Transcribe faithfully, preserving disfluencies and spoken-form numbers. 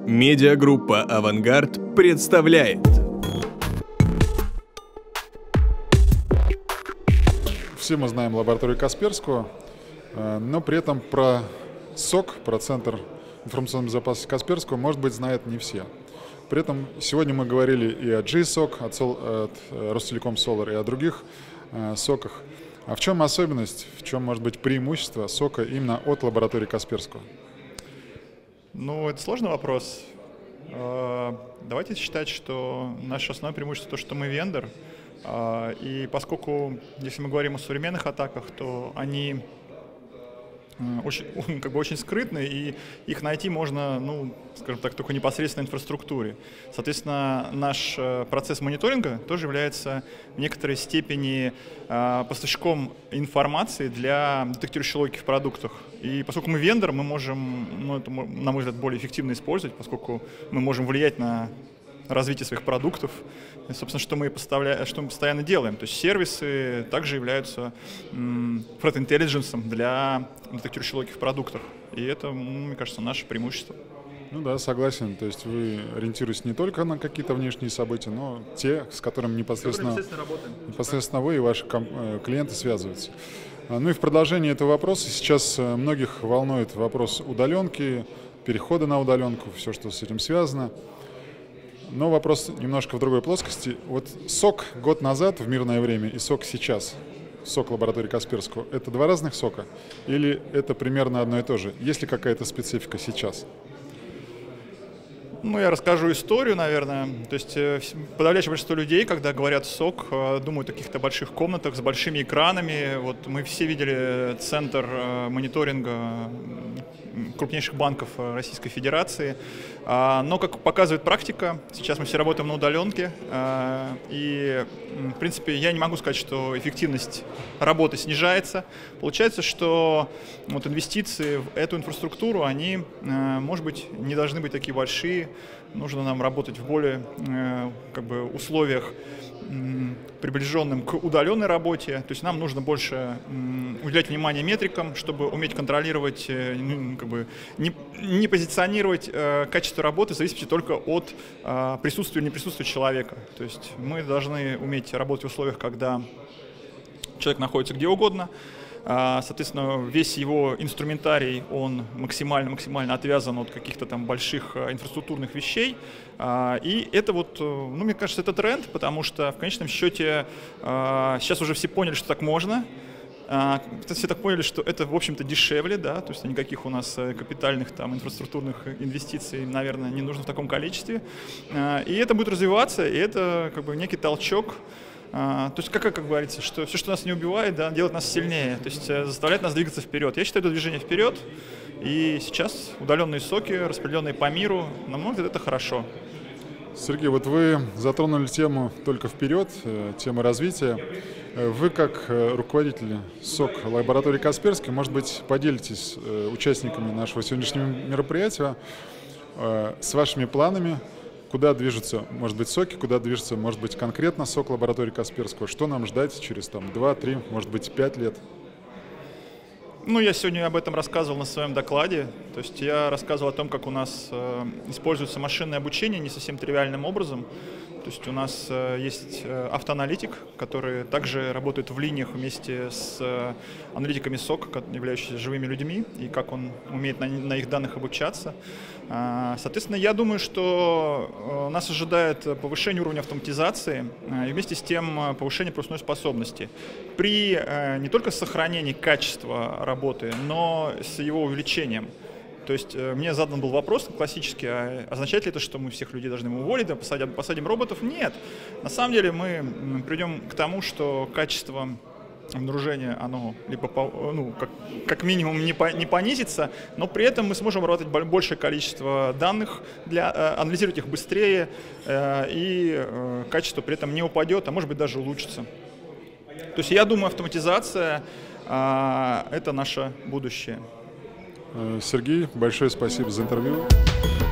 Медиагруппа «Авангард» представляет. Все мы знаем лабораторию Касперского, но при этом про СОК, про Центр информационной безопасности Касперского, может быть, знают не все. При этом сегодня мы говорили и о джи сок, от, Сол, от Ростелеком Солар, и о других э, соках. А в чем особенность, в чем может быть преимущество сока именно от лаборатории Касперского? Ну, это сложный вопрос. Давайте считать, что наше основное преимущество то, что мы вендор. И поскольку, если мы говорим о современных атаках, то они очень, как бы очень скрытны, и их найти можно, ну, скажем так, только непосредственно в инфраструктуре. Соответственно, наш процесс мониторинга тоже является в некоторой степени поставщиком информации для детектирующей логики в продуктах. И поскольку мы вендор, мы можем, ну, это, на мой взгляд, более эффективно использовать, поскольку мы можем влиять на развитие своих продуктов. И, собственно, что мы, что мы постоянно делаем. То есть сервисы также являются threat intelligence для детектирующей логики в продуктах. И это, мне кажется, наше преимущество. Ну да, согласен. То есть вы ориентируетесь не только на какие-то внешние события, но те, с которыми непосредственно, непосредственно, непосредственно вы и ваши клиенты связываются. Ну и в продолжении этого вопроса сейчас многих волнует вопрос удаленки, перехода на удаленку, все, что с этим связано. Но вопрос немножко в другой плоскости. Вот сок год назад в мирное время и сок сейчас, сок лаборатории Касперского, это два разных сока или это примерно одно и то же? Есть ли какая-то специфика сейчас? Ну, я расскажу историю, наверное. То есть подавляющее большинство людей, когда говорят сок, думают о каких-то больших комнатах с большими экранами. Вот мы все видели центр мониторинга крупнейших банков Российской Федерации. Но, как показывает практика, сейчас мы все работаем на удаленке. И, в принципе, я не могу сказать, что эффективность работы снижается. Получается, что вот инвестиции в эту инфраструктуру, они, может быть, не должны быть такие большие. Нужно нам работать в более как бы, условиях, приближенным к удаленной работе. То есть нам нужно больше уделять внимание метрикам, чтобы уметь контролировать, ну, как бы не, не позиционировать э, качество работы в зависимости только от э, присутствия или неприсутствия человека. То есть мы должны уметь работать в условиях, когда человек находится где угодно. Соответственно, весь его инструментарий, он максимально-максимально отвязан от каких-то там больших инфраструктурных вещей. И это вот, ну, мне кажется, это тренд, потому что в конечном счете сейчас уже все поняли, что так можно. Все так поняли, что это, в общем-то, дешевле, да, то есть никаких у нас капитальных там инфраструктурных инвестиций, наверное, не нужно в таком количестве. И это будет развиваться, и это как бы некий толчок. То есть, как, как говорится, что все, что нас не убивает, да, делает нас сильнее, то есть заставляет нас двигаться вперед. Я считаю, это движение вперед, и сейчас удаленные соки, распределенные по миру, на мой взгляд, это хорошо. Сергей, вот вы затронули тему только вперед, тему развития. Вы, как руководитель сок лаборатории Касперской, может быть, поделитесь участниками нашего сегодняшнего мероприятия с вашими планами, куда движутся, может быть, соки, куда движется, может быть, конкретно сок лаборатории Касперского, что нам ждать через там два-три, может быть, пять лет? Ну, я сегодня об этом рассказывал на своем докладе. То есть я рассказывал о том, как у нас э, используется машинное обучение не совсем тривиальным образом. То есть у нас э, есть э, автоаналитик, который также работает в линиях вместе с э, аналитиками сок, являющимися живыми людьми, и как он умеет на, на их данных обучаться. Э, соответственно, я думаю, что э, нас ожидает повышение уровня автоматизации э, и вместе с тем э, повышение пропускной способности при э, не только сохранении качества работы, но с его увеличением. То есть мне задан был вопрос классический, а означает ли это, что мы всех людей должны уволить, да, посадим, посадим роботов? Нет. На самом деле мы придем к тому, что качество обнаружения, оно либо, ну, как, как минимум не, по, не понизится, но при этом мы сможем обрабатывать большее количество данных, для, анализировать их быстрее, и качество при этом не упадет, а может быть даже улучшится. То есть я думаю, автоматизация – это наше будущее. Сергей, большое спасибо за интервью.